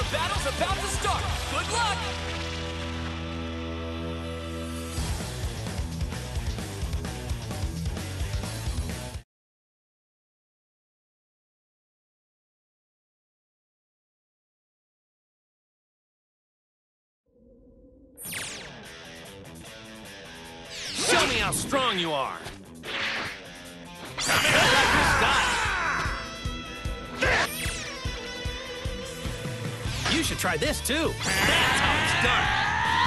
battle's about to start. Good luck! Show me how strong you are! Time to hold up your style! You should try this too! That's how it's done!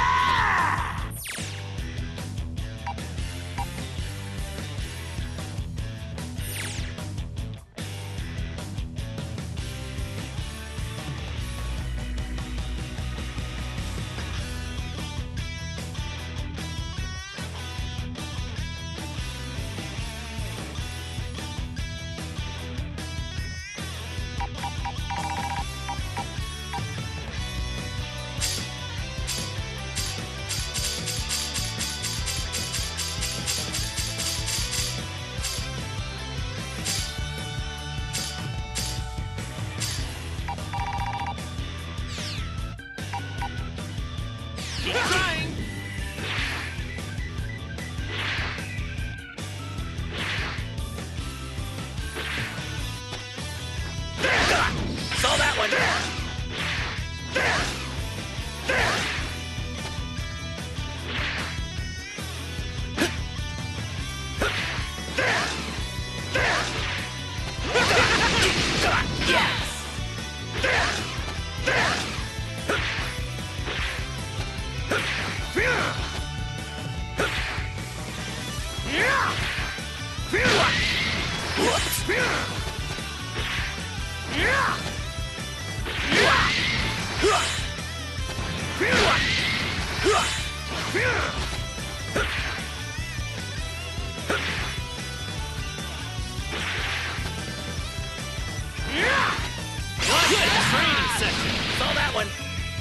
Keep trying! Saw that one! Training section! Saw that one!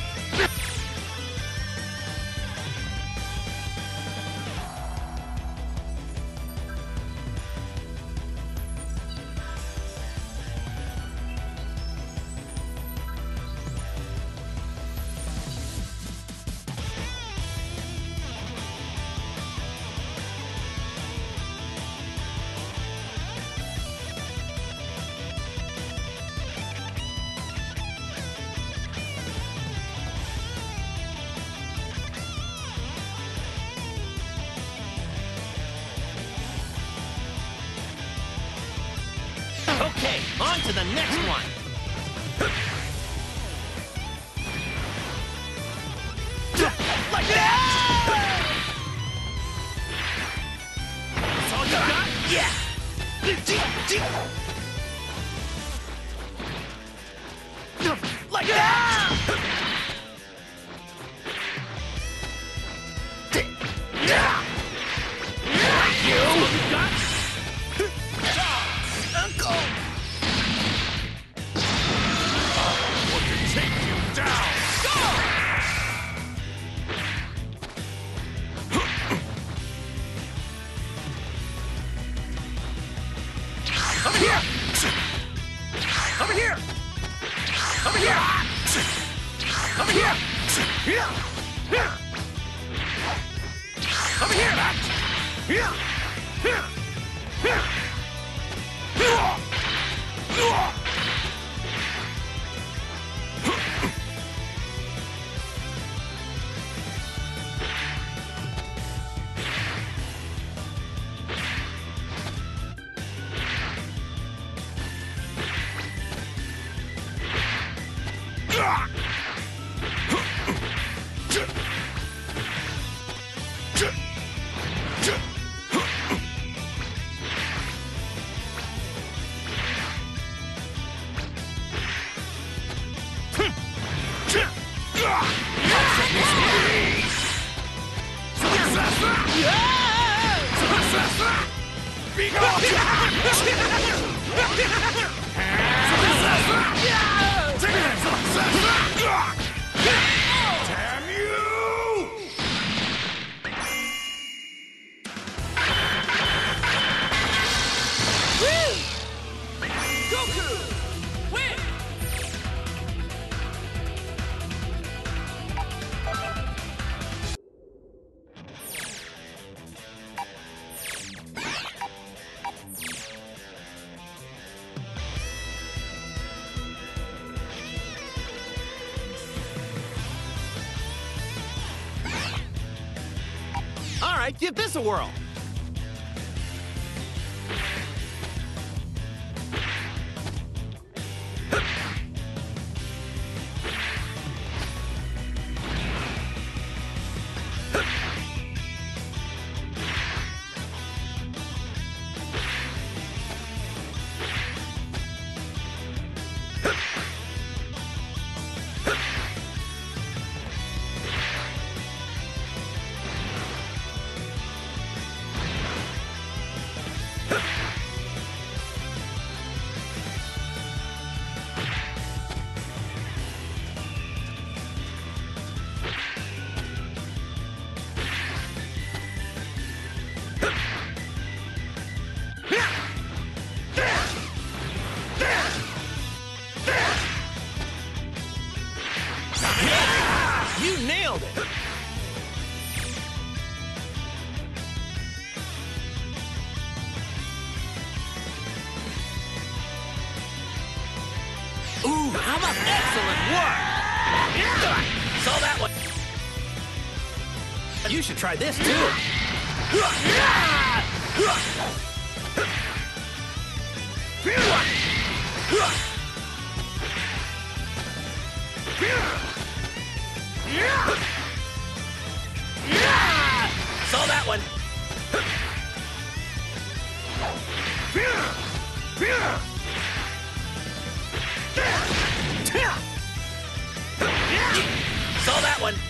Okay, on to the next one! Like that! That's all you got? Yeah! Like that! You! That's all you got? Uncle! Take you down! Go! Over here! Over here! Over here! Over here! Over here! right, give this a whirl. You nailed it! Ooh, how about excellent work? Saw that one. You should try this too. Saw that one. Saw that one.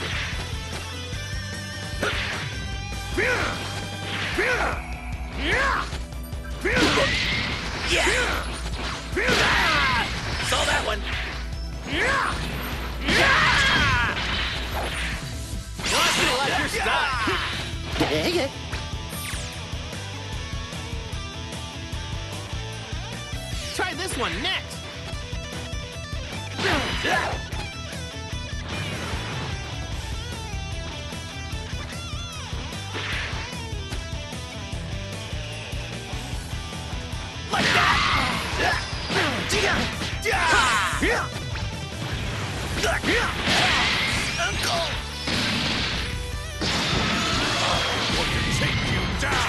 Yeah. Saw that one. Well, I still like your style. Yeah. Try this one next. Like that. Uncle. Take you down!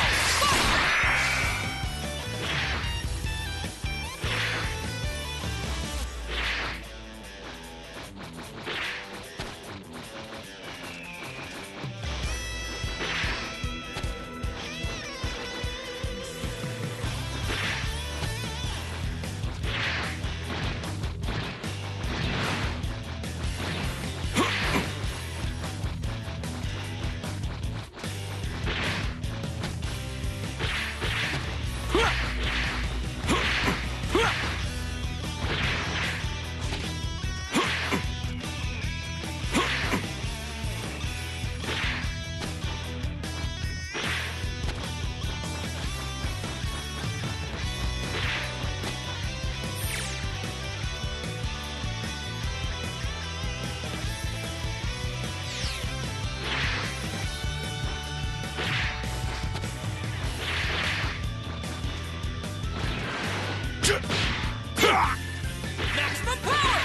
Maximum power!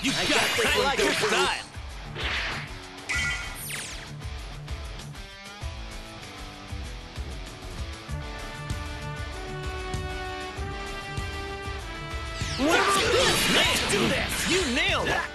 You got it. I like your style. What about this? Let's do this! You nailed it!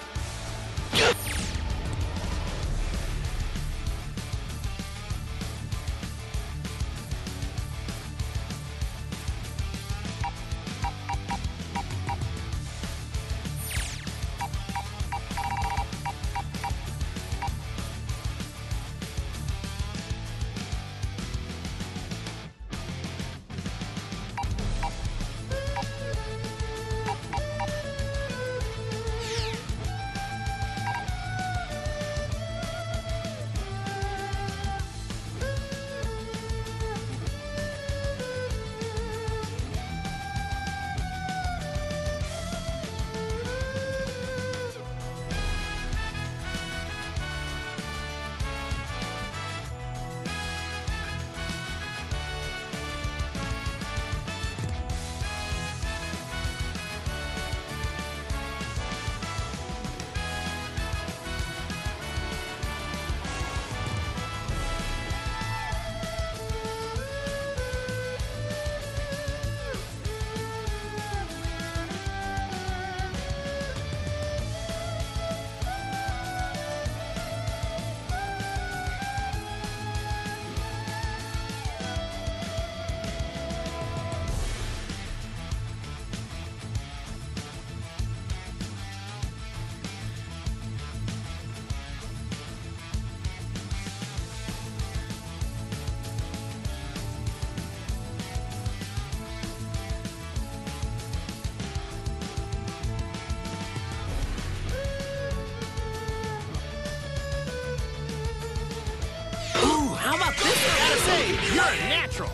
How about this? I gotta say, you're a natural.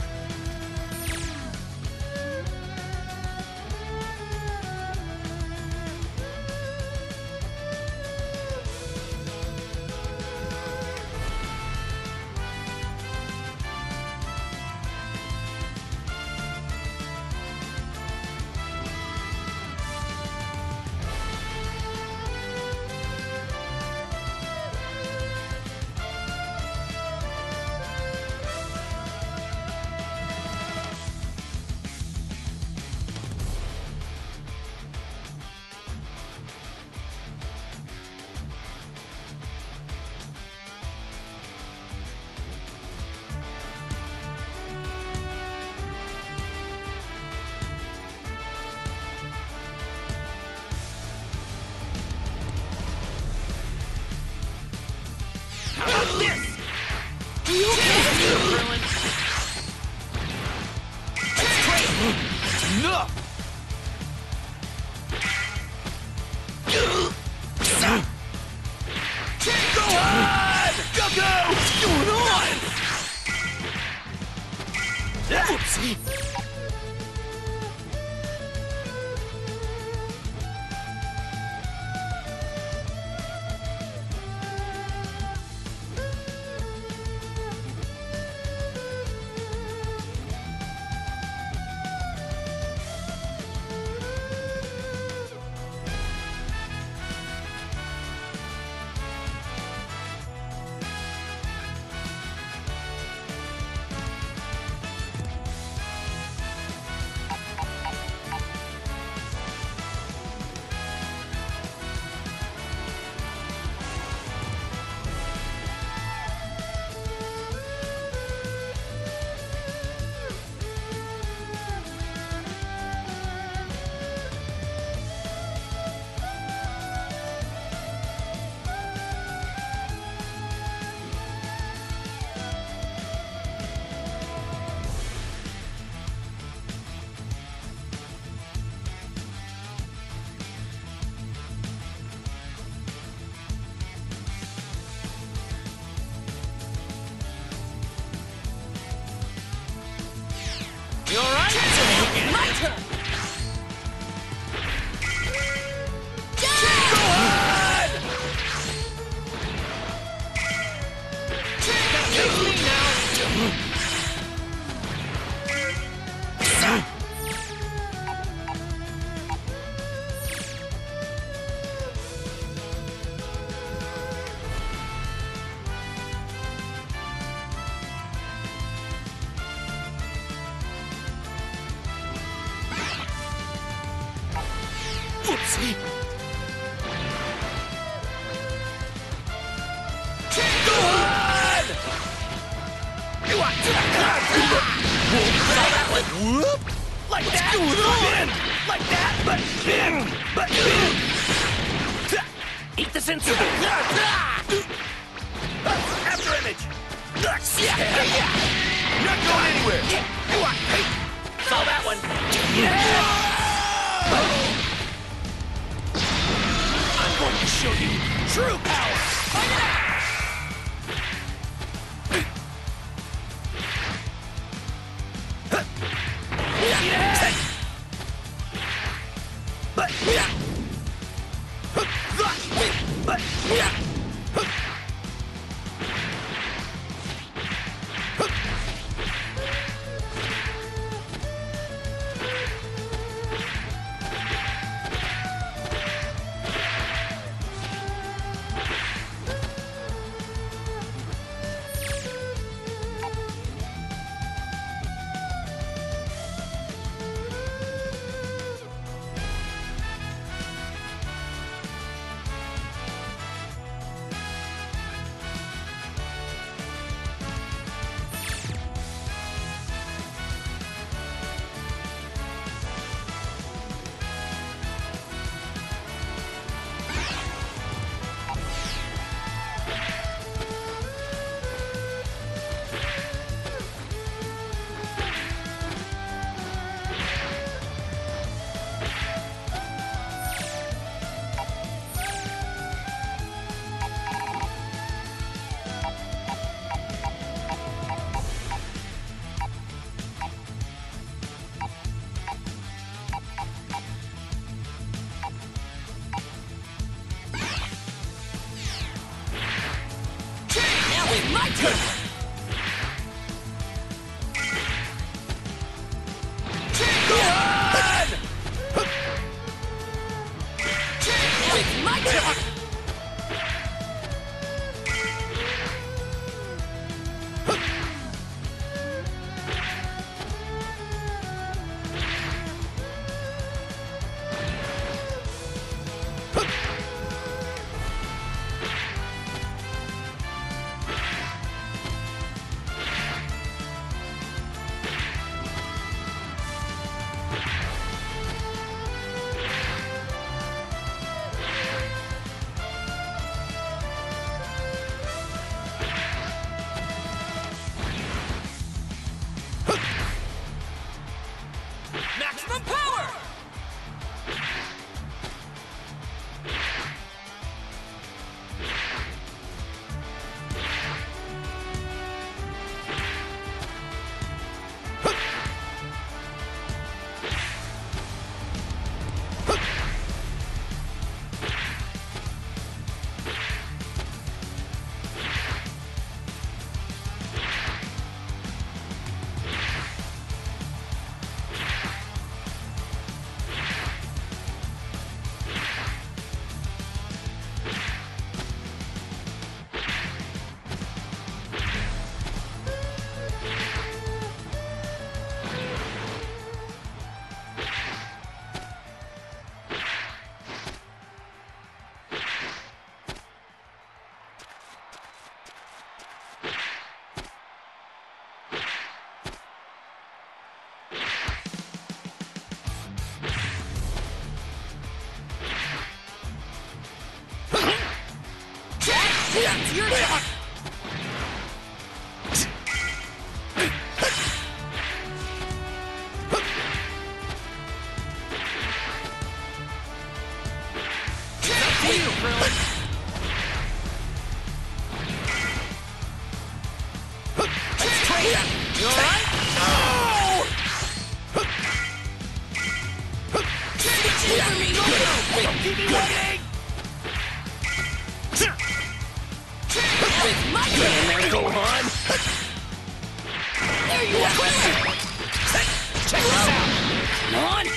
How about this? You okay? That's great! That's enough! Go on! Go! What's going on? Oopsie! Oopsie! Whoop! Like that! Spin! Like that, but spin! But spin! Eat the sensor! After image! Not going anywhere! Saw that one! I'm going to show you true power! Fight it out! My turn! It's my turn! Maximum power! It's your turn! You alright? Oh! Keep me waiting! It's my turn! There, go on! There you are! Check this out! On!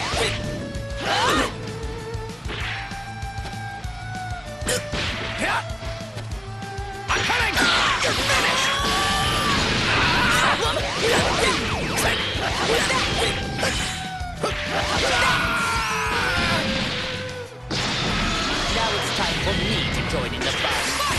I'm coming! You're finished! join in the fun.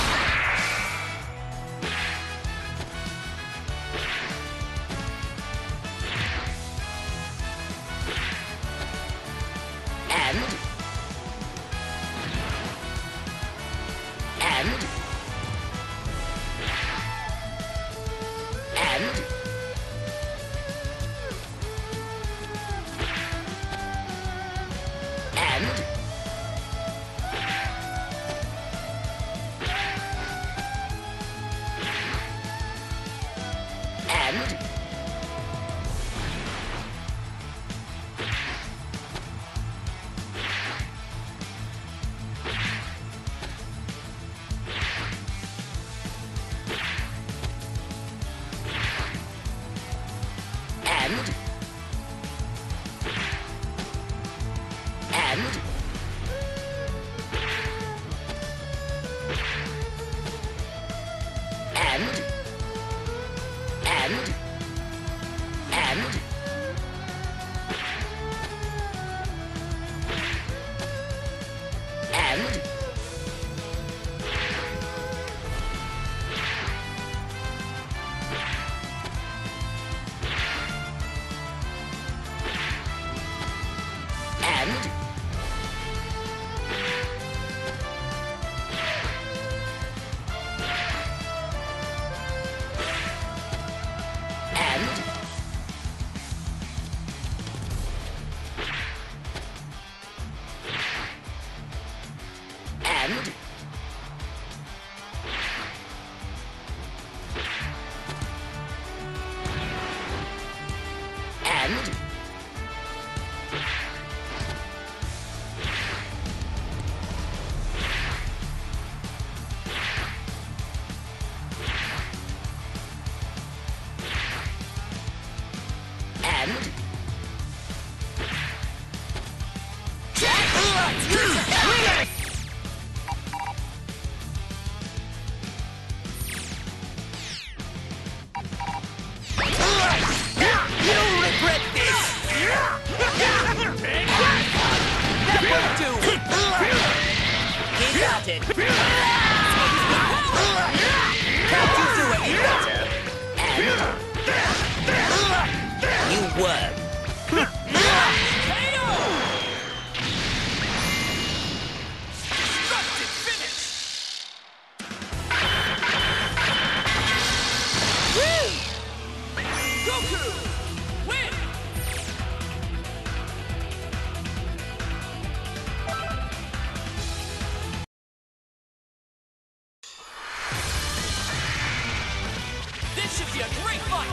This should be a great fight!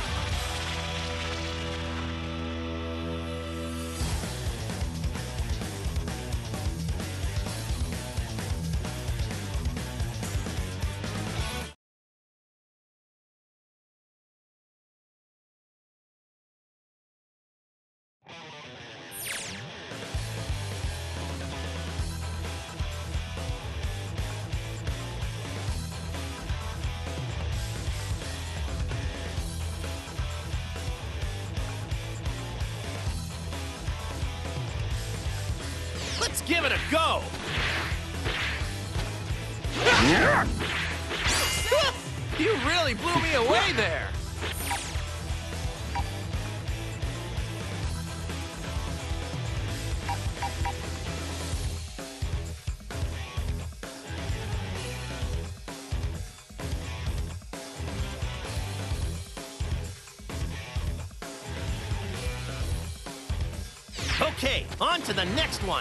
Let's give it a go! You really blew me away there! Okay, on to the next one!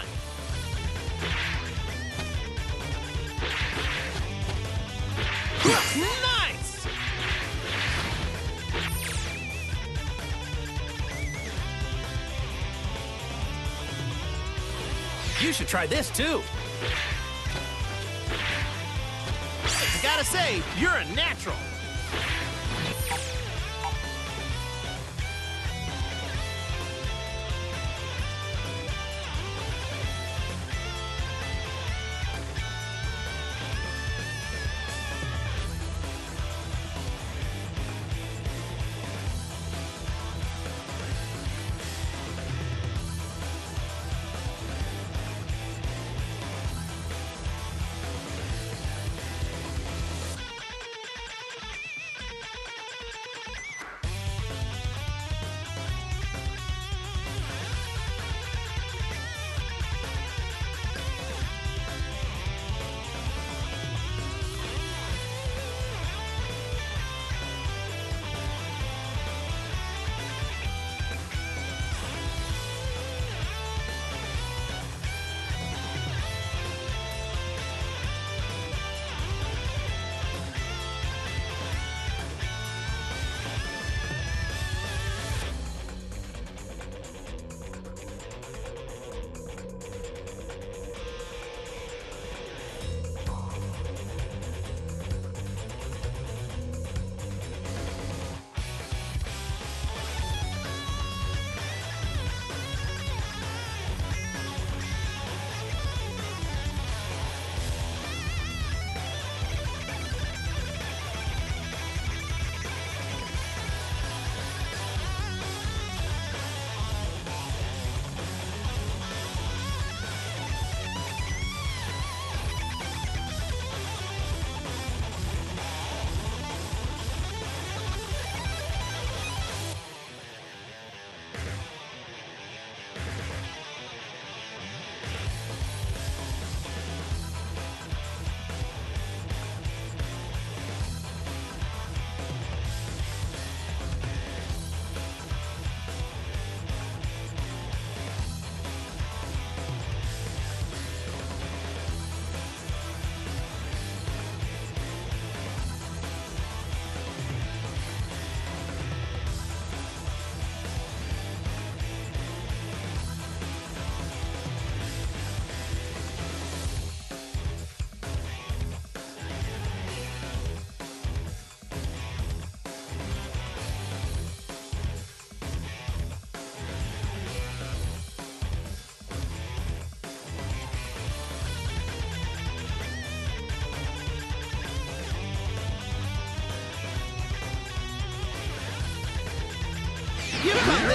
Nice! You should try this too. I gotta say, you're a natural.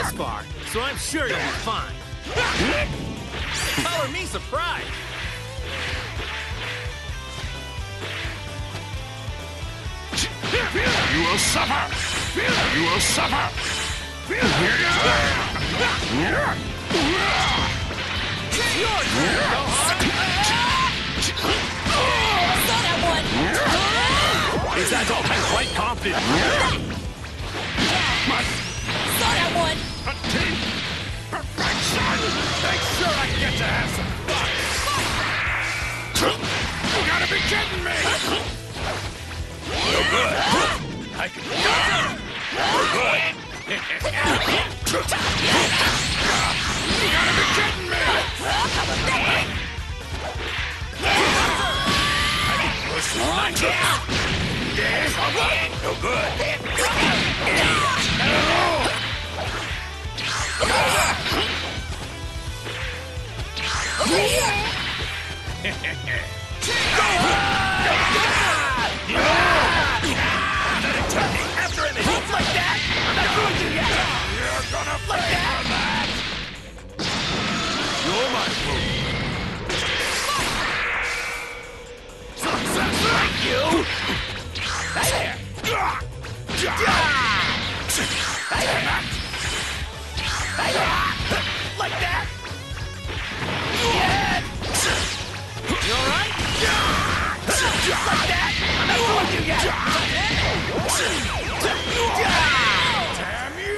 this far, so I'm sure you'll be fine. Color me surprised. You will suffer! You will suffer! Your turn, Gohan. Saw that one! Is that all? I'm quite confident. Saw that one! Attain perfection! Make sure I get to have some fun! You gotta be kidding me! No good. I can. We're good. You gotta be kidding me! No good. After him, like that. I'm not going to yet. You're gonna Like that. You're my fool. Success! Thank you. There. Like that. Yeah. You all right? Like that. I'm not going to yet. Damn you!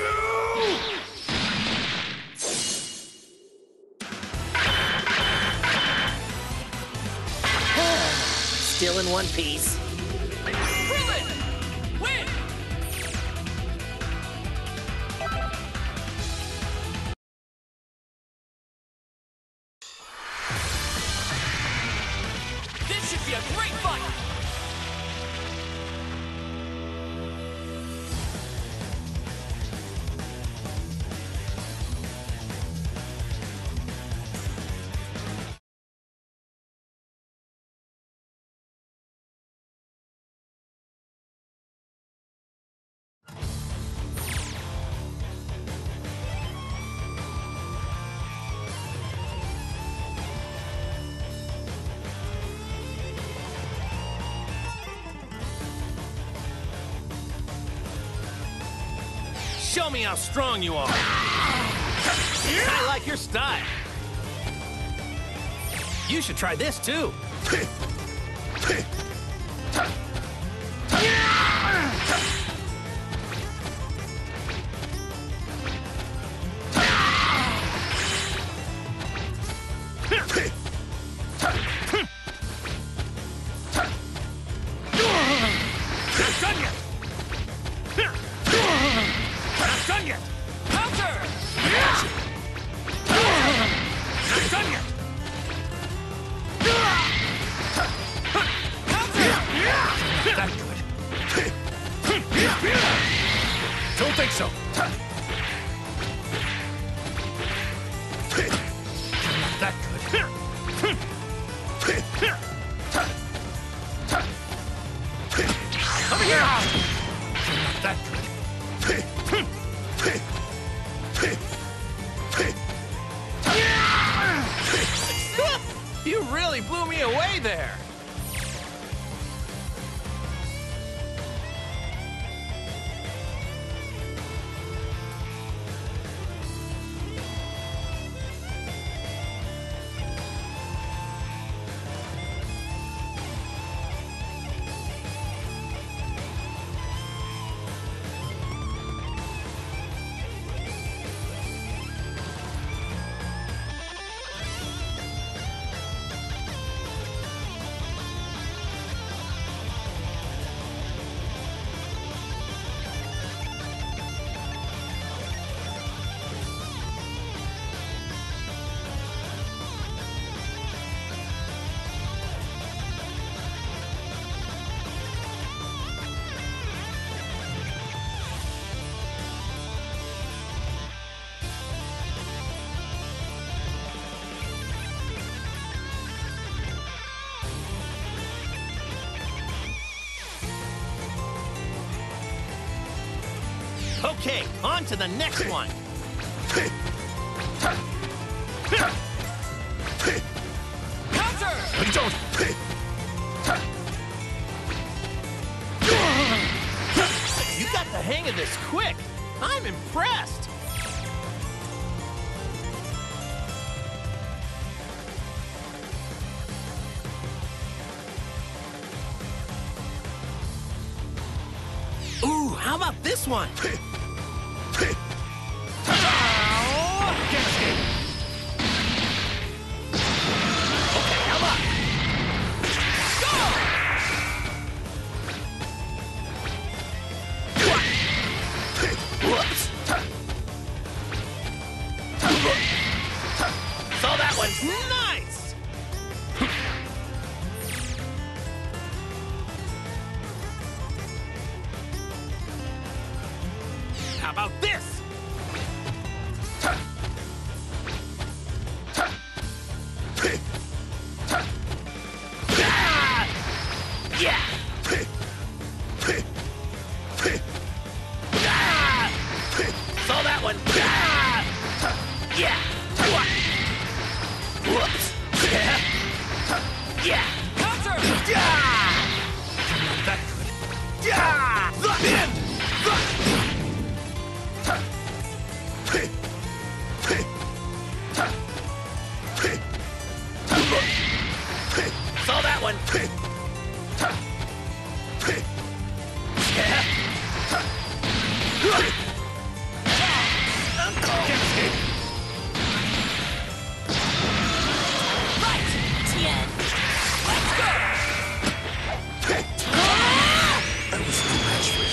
Still in one piece. Krillin! Win! This should be a great fight! Show me how strong you are. I like your style. You should try this too. Counter! Don't think so. Not that good. Come here! Not that good. You really blew me away there. Okay, on to the next one. Counter! Don't. You got the hang of this quick. I'm impressed. Ooh, how about this one? Can't escape. Okay, how about? Whoops. Saw that one. Nice. How about this? Yeah. Saw that one. Yeah. Whoops. Yeah. Counter! That Saw that one. can't escape. Right! Tien! Let's go! I was too much for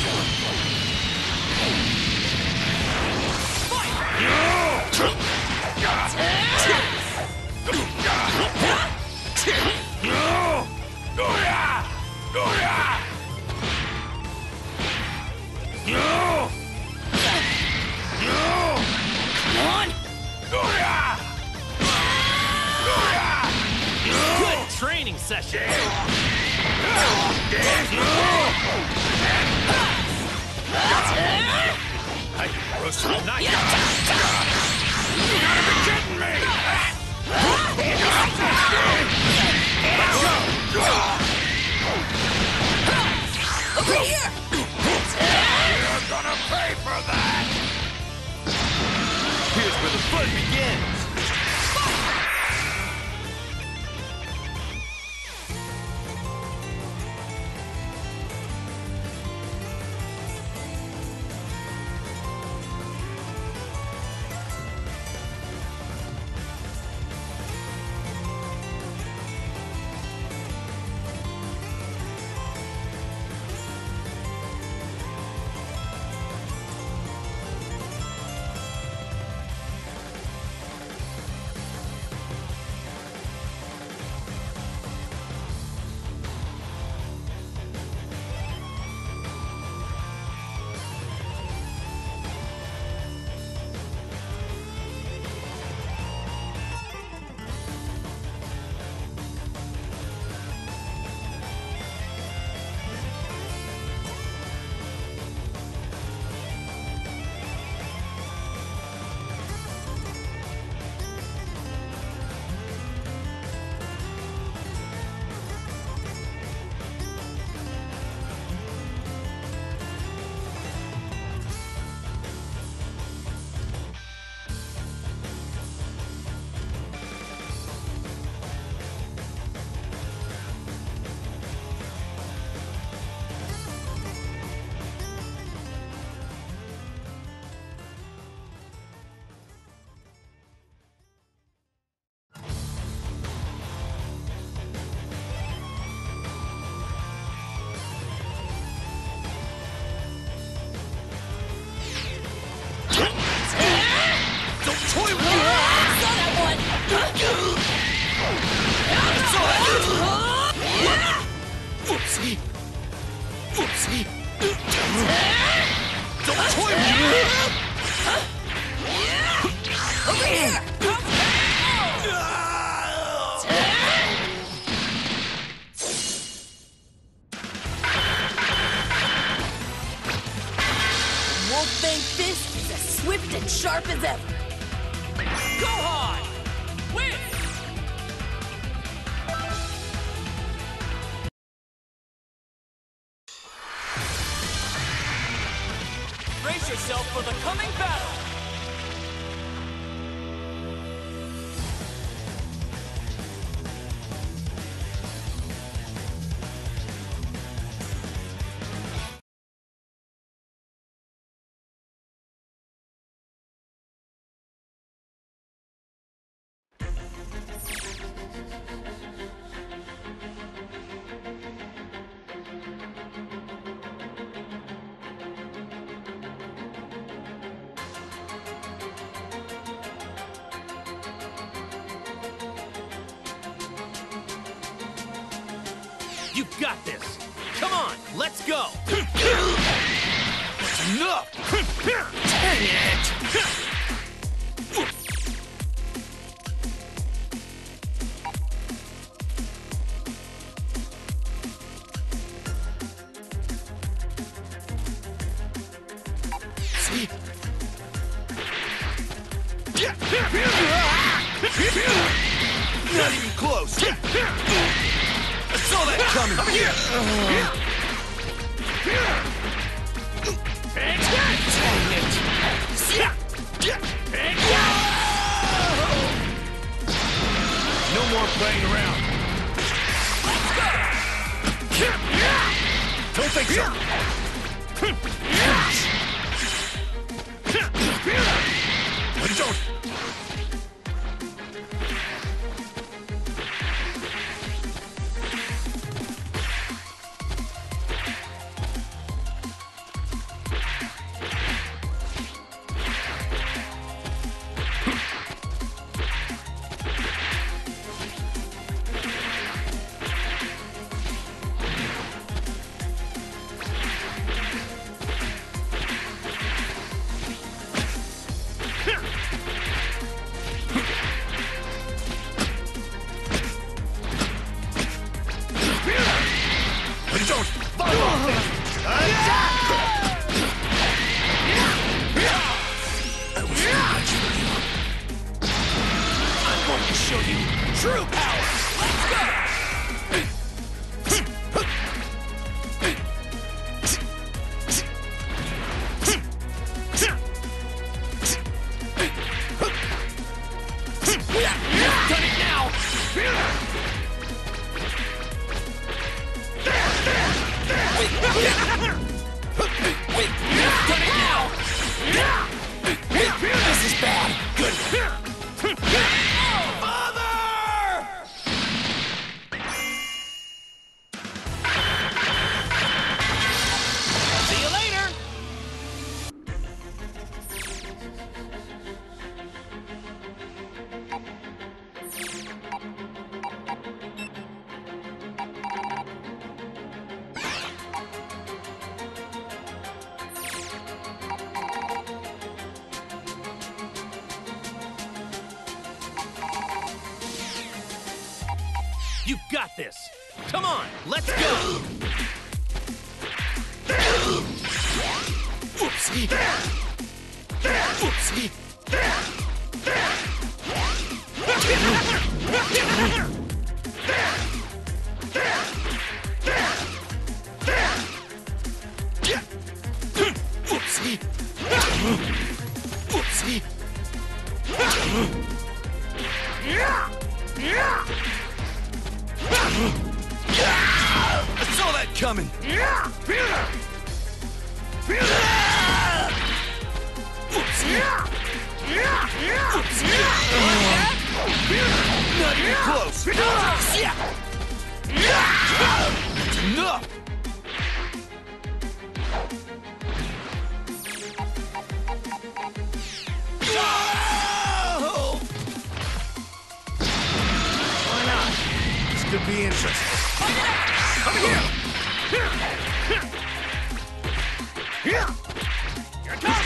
Good training session. I can roast all night. You gotta be kidding me! Over here! You're gonna pay for that! Here's where the fun begins. Whoopsie. Whoopsie. Don't toy with me! Over here! Wolfbane Fist is as swift and sharp as ever. for the coming battle! You've got this! Come on, let's go! That's enough! Dang it! See? Not even close! I saw that coming! No more playing around! Don't think so! But don't! True power! Let's go! Done it now! Done it now! This is bad. Good. You've got this! Come on, let's go! Whoopsie! Whoopsie! Whoopsie! Whoopsie! I saw that coming! Not even close! That's enough! Why not? This could be interesting. Over here! Your turn!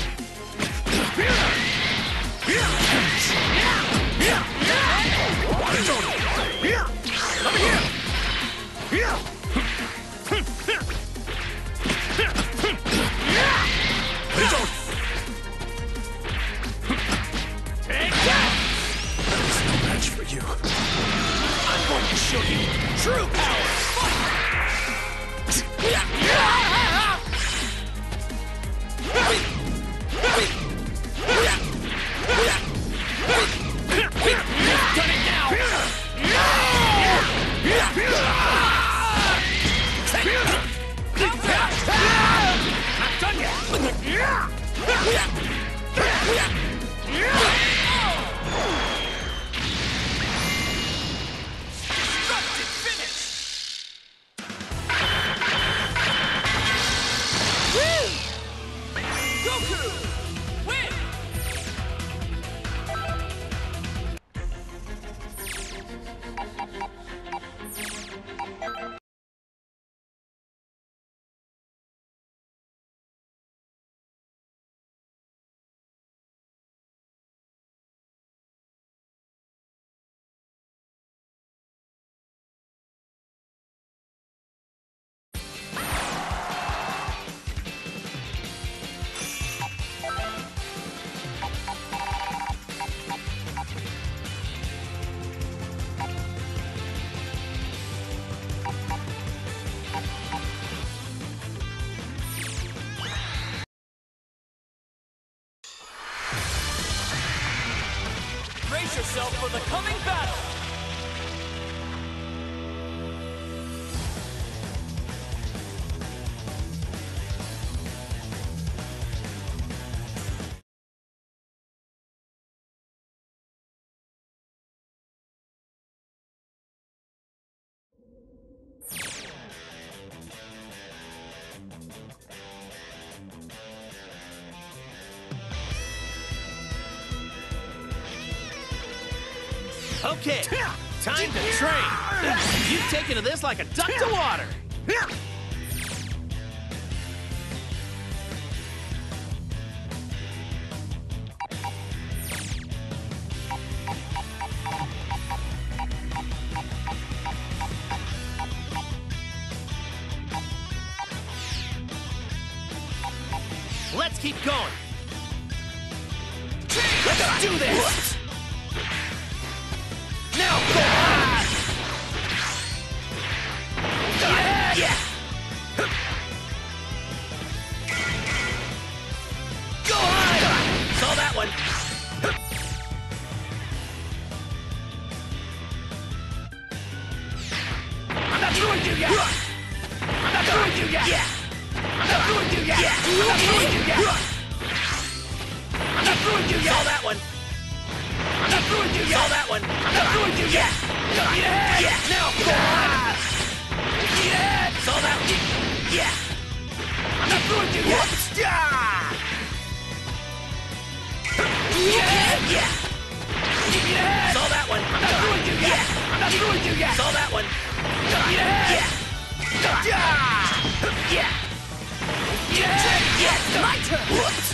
Take that! There's no match for you. I'm going to show you true power! Brace yourself for the coming battle! Okay, time to train. You've taken to this like a duck to water. Let's keep going. Let's do this. Now go on! Yeah! Go on! Saw that one! I'm not through with you yet! I'm not through with you yet! Yeah! I'm not through with you yet! Yeah! I'm not through with you yet! I'm not through with you yet! Saw that one! I'm not through with you yet! Saw that one! I'm not through with you yet! Eat ahead! Yeah! Now go on! Eat ahead! Saw that one! Yeah! I'm not through with you yet! Eat ahead! Yeah! Eat ahead! Saw that one! I'm not through with you yet! I'm not through with you yet! Saw that one! Eat ahead! Yeah! Yeah! Eat ahead! Yeah! My turn! Whoops!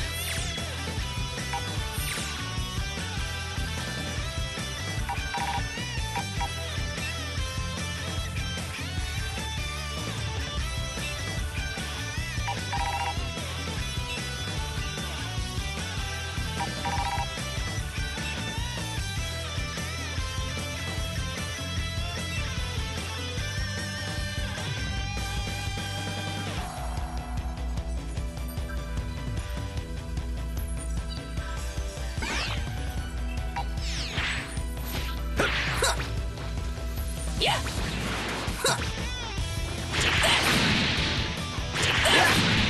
Yeah! Huh. Take that! Take that!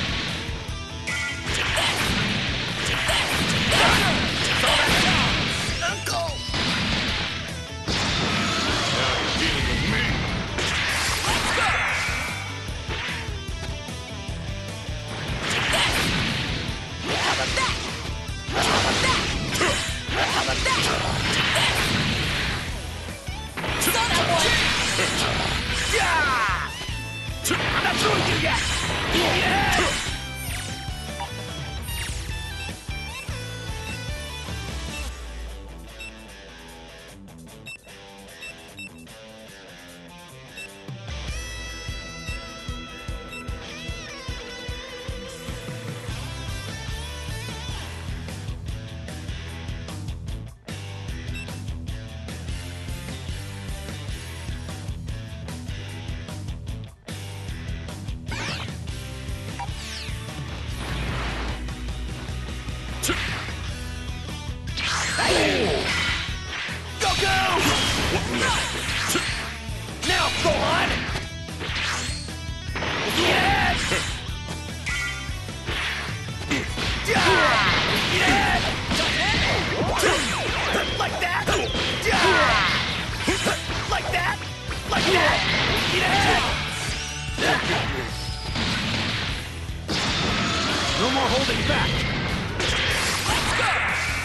Take that! Take that! Take that! Uncle! Now you're dealing with me. Let's go! Take that! How about that? How about that? How about that? Take that! Saw that one! Yeah! I'm not through with you yet! Yeah! Go, go! Now, go on! Yes! Yes! Like that! Like that! Like that! Yes! No more holding back. Let's go!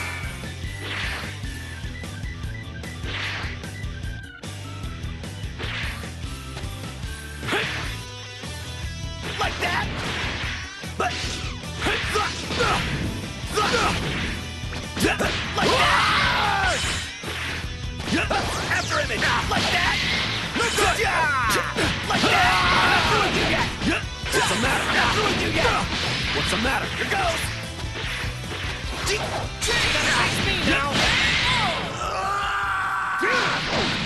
Like that! But... Like that! After him! Like that! Like that! I'm not through with you yet! What's the matter? I'm not through with you yet! What's the matter? Here goes! Face me now!